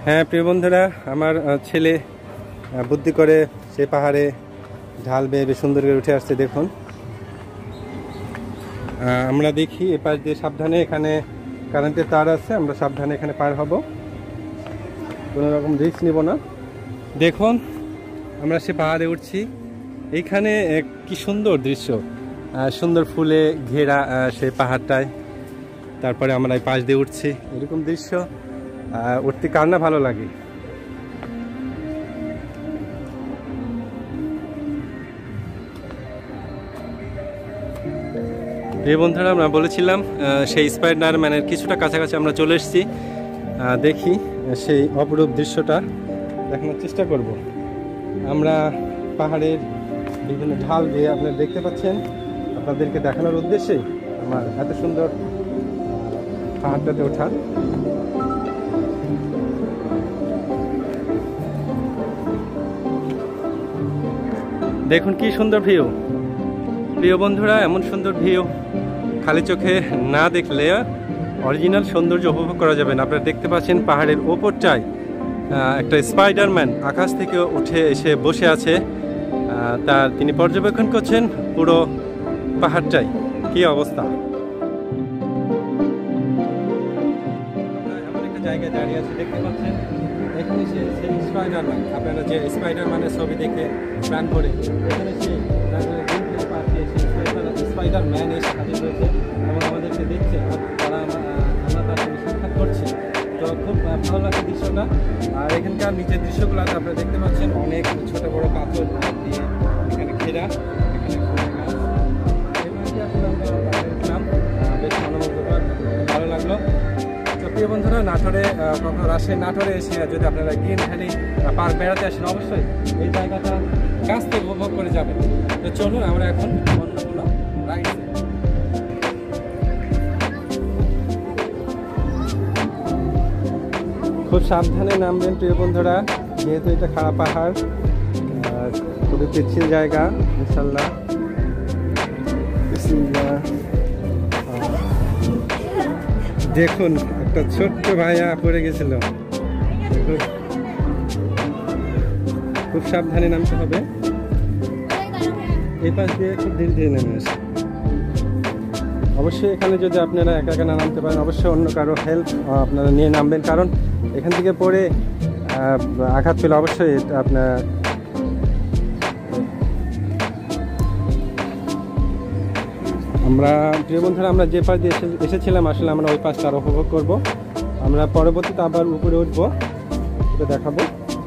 হ্যাঁ প্রিয় বন্ধুরা, আমার ছেলে বুদ্ধি করে সে পাহাড়ে ঢাল বেয়ে বেশ সুন্দর করে উঠে আসছে। দেখুন, আমরা দেখি এপাশ দিয়ে সাবধানে, এখানে কারেন্টের তার আছে, আমরা সাবধানে এখানে পার হব, কোনো রকম রিস্ক নিব না। দেখুন, আমরা সে পাহাড়ে উঠছি। এইখানে কি সুন্দর দৃশ্য, সুন্দর ফুলে ঘেরা সেই পাহাড়টায়। তারপরে আমরা এই পাশ দিয়ে উঠছি। এরকম দৃশ্য উঠতে কার না ভালো লাগে। এই বন্ধুরা, আমরা বলেছিলাম সেই স্পাইডারম্যানের কিছুটা কাছাকাছি আমরা চলে এসেছি। দেখি সেই অপরূপ দৃশ্যটা দেখানোর চেষ্টা করব। আমরা পাহাড়ের বিভিন্ন ঢাল বেয়ে আপনারা দেখতে পাচ্ছেন। আপনাদেরকে দেখানোর উদ্দেশ্যে আমার এত সুন্দর পাহাড়টাতে ওঠা। দেখুন কি সুন্দর ভিউ। প্রিয় বন্ধুরা, এমন সুন্দর ভিউ খালি চোখে না দেখলে অরিজিনাল সৌন্দর্য উপভোগ করা যাবে না। আপনারা দেখতে পাচ্ছেন পাহাড়ের ওপরটায় একটা স্পাইডারম্যান আকাশ থেকে উঠে এসে বসে আছে। তিনি পর্যবেক্ষণ করছেন পুরো পাহাড়টাই। কি অবস্থা! এমন একটা জায়গায় দাঁড়িয়ে আছে, দেখতে পাচ্ছেন এখানে সেই স্পাইডারম্যান। আপনারা যে স্পাইডারম্যানের ছবি দেখে প্ল্যান করে এখানে সেই স্পাইডারম্যান এসে হাজির হয়েছে এবং আমাদেরকে দেখছে, তারা আমরা তার সঙ্গে সাক্ষাৎ করছি। তো খুব ভালো লাগছে দৃশ্যটা। আর এখানকার নিচের দৃশ্যগুলোতে আপনারা দেখতে পাচ্ছেন অনেক ছোট বড় পাথর দিয়ে এখানে ঘেরা, এখানে বেশ মনোমুগ্ধকর, ভালো লাগলো। তো প্রিয় বন্ধুরা, নাটোরে কখনো রাজশাহী নাটোরে এসে যদি আপনারা গ্রিন ভ্যালি পার্ক বেড়াতে আসেন, অবশ্যই এই জায়গাটা কাছ থেকে উপভোগ করে যাবেন। তো চলুন আমরা এখন খুব সাবধানে নামবেন প্রিয় বন্ধুরা, যেহেতু এটা খারাপ পাহাড়, খুবই পিচ্ছিল জায়গা। ইনশাল্লাহ। দেখুন, একটা ছোট্ট ভাইয়া পড়ে গেছিল। দেখুন, খুব সাবধানে নামতে হবে। এই পাশ দিয়ে খুব ধীরে ধীরে নেমে আসে। অবশ্যই এখানে যদি আপনারা একা একা না নামতে পারেন, অবশ্যই অন্য কারো হেল্প আপনারা নিয়ে নামবেন, কারণ এখান থেকে পড়ে আঘাত পেলে অবশ্যই আপনার আমরা প্রিয় বন্ধুরা, আমরা যে পাশ দিয়ে এসেছিলাম আসলে আমরা ওই পাশটা আরও উপভোগ করব। আমরা পরবর্তীতে আবার উপরে উঠবো, এটা দেখাবো।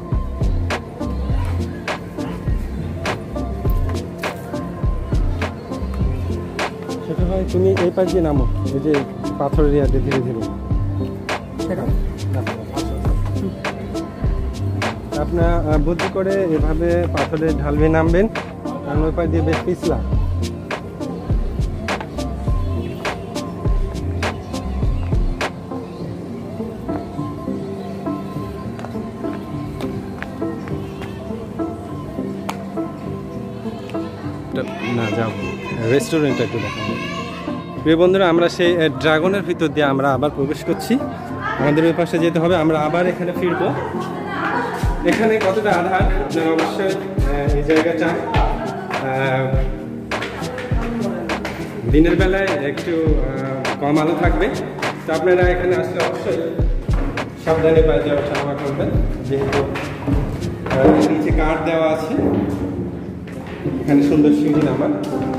সেটা হয় তুমি এই পাশ দিয়ে নামো, এই যে পাথরের এরিয়াতে ধীরে ধীরে। আপনার বুদ্ধি করে এভাবে পাথরের ঢাল বেয়ে নামবেন, কারণ ওই পাশ দিয়ে বেশ পিছলা। না যাও, রেস্টুরেন্টটা একটু দেখাবো। প্রিয় বন্ধুরা, আমরা সেই ড্রাগনের ভিতর দিয়ে আমরা আবার প্রবেশ করছি। আমাদের ওই পাশে যেতে হবে, আমরা আবার এখানে ফিরবো। এখানে কতটা আধার আপনারা অবশ্যই এই জায়গাটা দিনের বেলায় একটু কম আলো থাকবে, তো আপনারা এখানে আসলে অবশ্যই সাবধানে পায়ে যাওয়া সামনা করবেন, যেহেতু নিচে কাঠ দেওয়া আছে। এখানে সুন্দর সিঁড়ি নামা।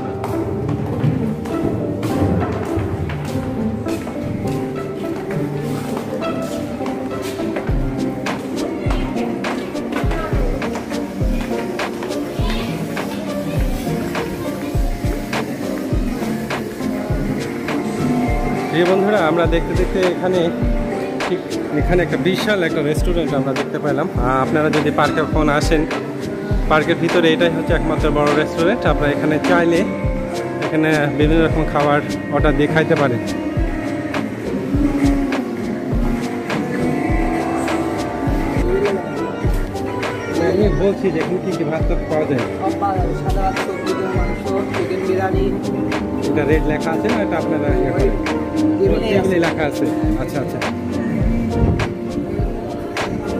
এই বন্ধুরা, আমরা দেখতে দেখতে এখানে একটা বিশাল একটা রেস্টুরেন্ট আমরা দেখতে পেলাম। আপনারা যদি পার্কে কখন আসেন, পার্কের ভিতরে এটাই হচ্ছে একমাত্র বড় রেস্টুরেন্ট। আপনারা এখানে চাইলে এখানে বিভিন্ন রকম খাবার অর্ডার দিয়ে খাইতে পারেন। আমি বলছি যে এখানে কি কি ভাত পাওয়া যায়? এটা রেট লেখা আছে না, এটা আপনারা লেখা আছে? আচ্ছা আচ্ছা।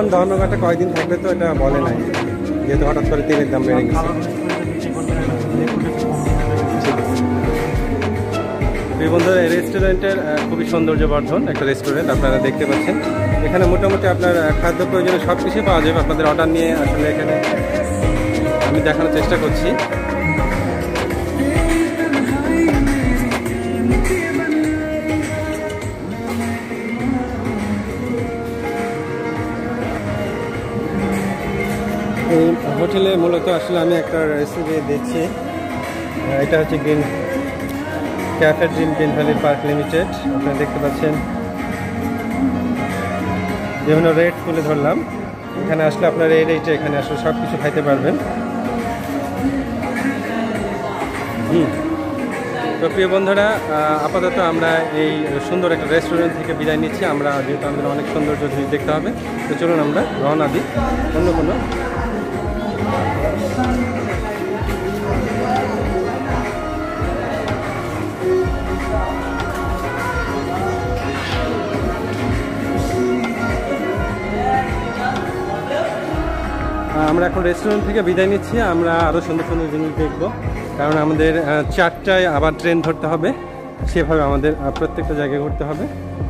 এখন ধর্মঘাটে কয়দিন থাকবে তো এটা বলে নাই, যেহেতু হঠাৎ করে তেলের দাম বেড়ে গেছে। বন্ধুরা, এই রেস্টুরেন্টের খুবই সৌন্দর্যবর্ধন একটা রেস্টুরেন্ট, আপনারা দেখতে পাচ্ছেন। এখানে মোটামুটি আপনার খাদ্য প্রয়োজনীয় সব কিছুই পাওয়া যাবে। আপনাদের অর্ডার নিয়ে আসলে এখানে আমি দেখানোর চেষ্টা করছি। এই হোটেলে মূলত আসলে আমি একটা রেসিপি দিচ্ছি। এটা হচ্ছে green cafe dream green valley park limited. আপনারা দেখতে পাচ্ছেন বিভিন্ন রেট তুলে ধরলাম। এখানে আসলে আপনারা এই রেটে এখানে আসলে সব কিছু খাইতে পারবেন। তো প্রিয় বন্ধুরা, আপাতত আমরা এই সুন্দর একটা রেস্টুরেন্ট থেকে বিদায় নিচ্ছি। আমরা যেহেতু আমাদের অনেক সৌন্দর্য জিনিস দেখতে হবে, তো চলুন আমরা রওনা দিই অন্য কোনো। আমরা এখন রেস্টুরেন্ট থেকে বিদায় নিচ্ছি। আমরা আরও সুন্দর সুন্দর জিনিস দেখব, কারণ আমাদের 4টায় আবার ট্রেন ধরতে হবে। সেভাবে আমাদের প্রত্যেকটা জায়গায় ঘুরতে হবে।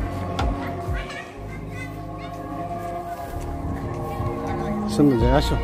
সুন্দর জায়গা, আসো।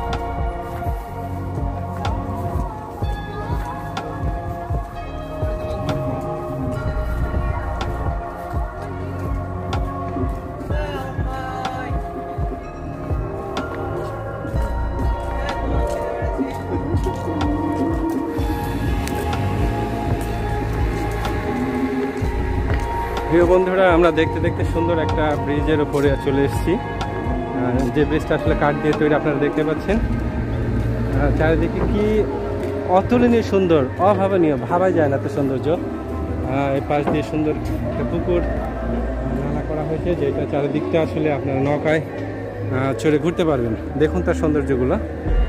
প্রিয় বন্ধুরা, আমরা দেখতে দেখতে সুন্দর একটা ব্রিজের উপরে চলে এসেছি। যে ব্রিজটা আসলে কাঠ দিয়ে তৈরি, আপনারা দেখতে পাচ্ছেন। চারিদিকে কি অতুলনীয় সুন্দর, অভাবনীয়, ভাবাই যায় না এত সৌন্দর্য। এই পাশ দিয়ে সুন্দর একটা পুকুর নালা করা হয়েছে, যেটা চারিদিকটা আসলে আপনারা নৌকায় চড়ে ঘুরতে পারবেন। দেখুন তার সৌন্দর্যগুলো।